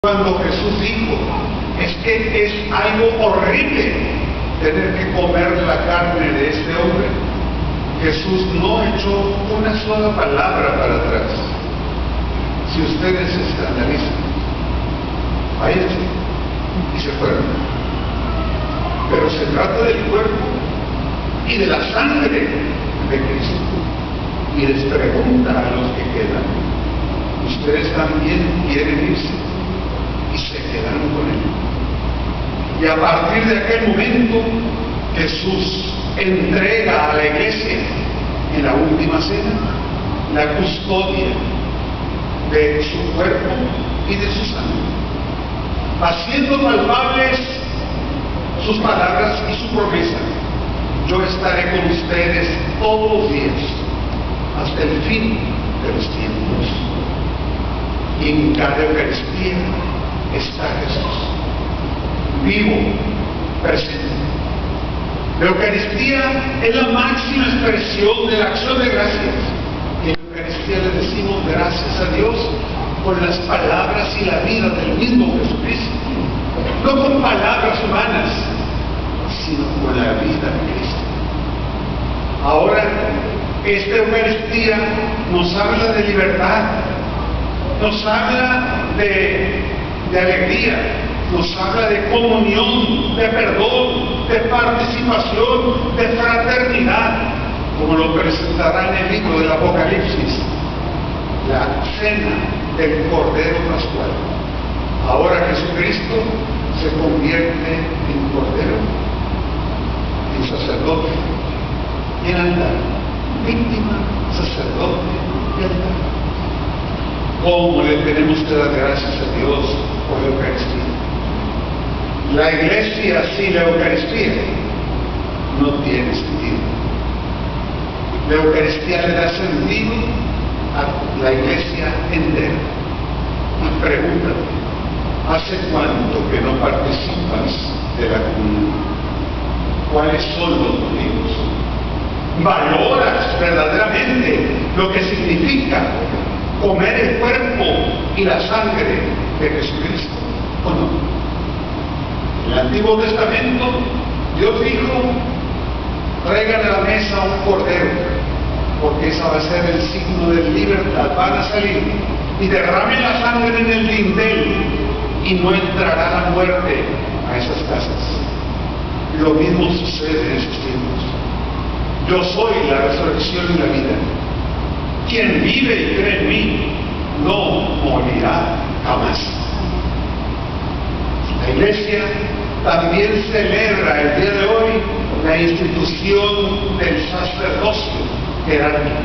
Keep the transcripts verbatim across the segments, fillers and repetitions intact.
Cuando Jesús dijo, es que es algo horrible tener que comer la carne de este hombre, Jesús no echó una sola palabra para atrás. Si ustedes se escandalizan, váyanse y se fueron. Pero se trata del cuerpo y de la sangre de Cristo. Y les pregunta a los que quedan, ¿ustedes también quieren irse? Y se quedaron con él. Y a partir de aquel momento, Jesús entrega a la iglesia en la última cena la custodia de su cuerpo y de su sangre, haciendo palpables sus palabras y su promesa: yo estaré con ustedes todos los días hasta el fin de los tiempos. Y en cada Eucaristía está Jesús, vivo, presente. La Eucaristía es la máxima expresión de la acción de gracias. Y en la Eucaristía le decimos gracias a Dios por las palabras y la vida del mismo Jesucristo. No con palabras humanas, sino con la vida de Cristo. Ahora, esta Eucaristía nos habla de libertad, nos habla de, de alegría, nos habla de comunión, de perdón, de participación, de fraternidad, como lo presentará en el libro del Apocalipsis, la cena del Cordero Pascual. Ahora Jesucristo se convierte en Cordero, en sacerdote y en altar, víctima, sacerdote y altar. ¿Cómo le tenemos que dar gracias a Dios por la Eucaristía? La iglesia sin la Eucaristía no tiene sentido. La Eucaristía le da sentido a la iglesia entera. Y pregúntate, ¿hace cuánto que no participas de la comunión? ¿Cuáles son los motivos? ¿Valoras verdaderamente lo que significa comer el cuerpo y la sangre de Jesucristo o no? En el Antiguo Testamento Dios dijo: traigan a la mesa un cordero, porque esa va a ser el signo de libertad. Van a salir y derramen la sangre en el dintel y no entrará la muerte a esas casas. Lo mismo sucede en esos tiempos. Yo soy la resurrección y la vida. Quien vive y cree en mí no morirá jamás. La iglesia también celebra el día de hoy la institución del sacerdocio jerárquico.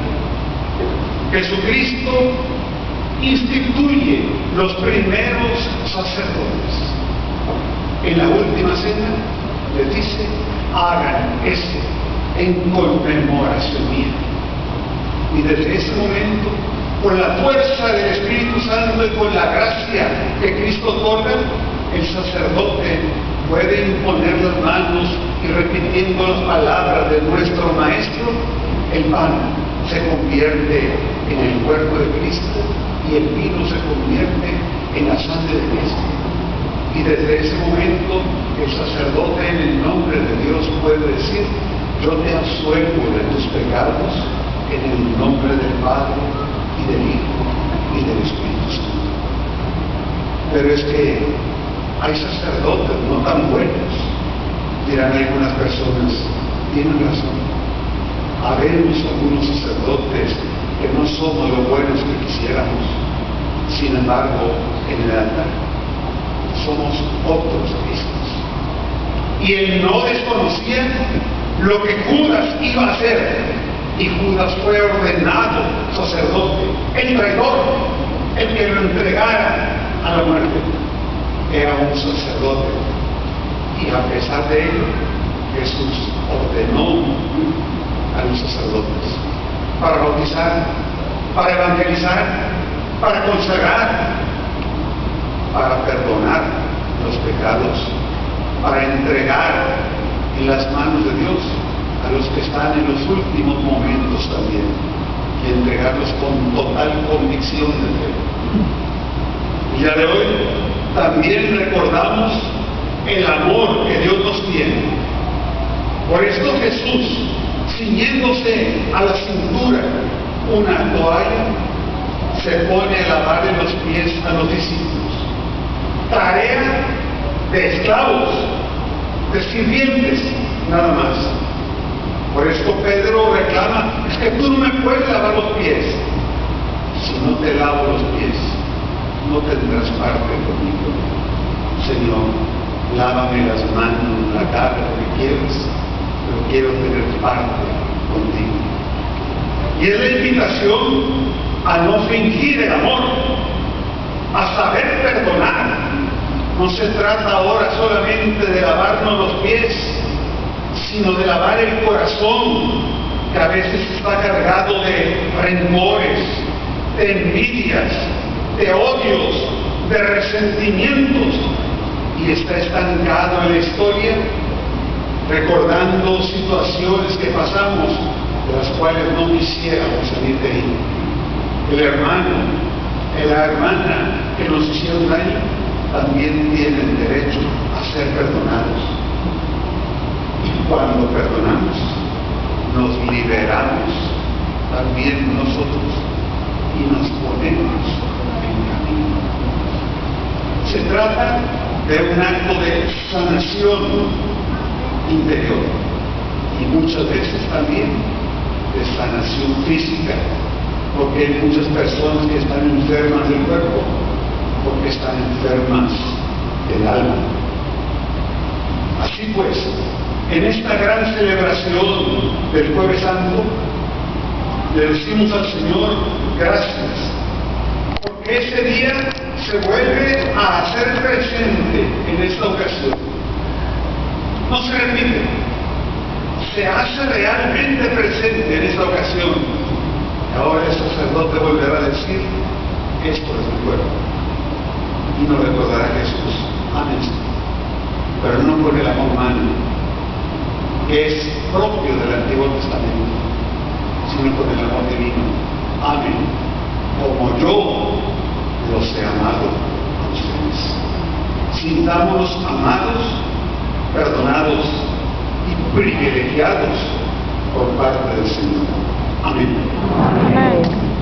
Jesucristo instituye los primeros sacerdotes. En la última cena les dice: hagan esto en conmemoración mía. Y desde ese momento, con la fuerza del Espíritu Santo y con la gracia que Cristo otorga, el sacerdote puede imponer las manos y, repitiendo las palabras de nuestro Maestro, el pan se convierte en el cuerpo de Cristo y el vino se convierte en la sangre de Cristo. Y desde ese momento el sacerdote, en el nombre de Dios, puede decir: yo te absuelvo de tus pecados en el nombre del Padre y del Hijo y del Espíritu Santo. Pero es que hay sacerdotes no tan buenos, dirán algunas personas. Tienen razón. Habemos algunos sacerdotes que no somos lo buenos que quisiéramos. Sin embargo, en el altar somos otros Cristos. Y él no desconocía lo que Judas iba a hacer. Y Judas fue ordenado sacerdote, el traidor, el que lo entregara a la muerte. Era un sacerdote. Y a pesar de ello, Jesús ordenó a los sacerdotes para bautizar, para evangelizar, para consagrar, para perdonar los pecados, para entregar en las manos de Dios a los que están en los últimos momentos también, y entregarlos con total convicción de fe. El día de hoy también recordamos el amor que Dios nos tiene. Por esto Jesús, ciñéndose a la cintura una toalla, se pone a lavarle los pies a los discípulos. Tarea de esclavos, de sirvientes, nada más. Por esto Pedro reclama: es que tú no me puedes lavar los pies. Si no te lavo los pies, no tendrás parte conmigo. Señor, lávame las manos, la cara, lo que quieras, pero quiero tener parte contigo. Y es la invitación a no fingir el amor, a saber perdonar. No se trata ahora solamente de lavarnos los pies, sino de lavar el corazón, que a veces está cargado de rencores, de envidias, de odios, de resentimientos, y está estancado en la historia, recordando situaciones que pasamos, de las cuales no quisiéramos salir de ahí. El hermano, la hermana que nos hicieron daño, también tienen derecho a ser perdonados. Y cuando perdonamos, nos liberamos también nosotros y nos ponemos en camino. Se trata de un acto de sanación interior y muchas veces también de sanación física, porque hay muchas personas que están enfermas del cuerpo porque están enfermas del alma. Así pues, en esta gran celebración del Jueves Santo, le decimos al Señor gracias, porque ese día se vuelve a hacer presente en esta ocasión. No se repite, se hace realmente presente en esta ocasión. Y ahora el sacerdote volverá a decir: esto es mi cuerpo. Y nos recordará Jesús: ámense, pero no con el amor humano, que es propio del Antiguo Testamento, sino con el amor divino. Amén, como yo los he amado a ustedes. Sintámonos amados, perdonados y privilegiados por parte del Señor. Amén. Amén.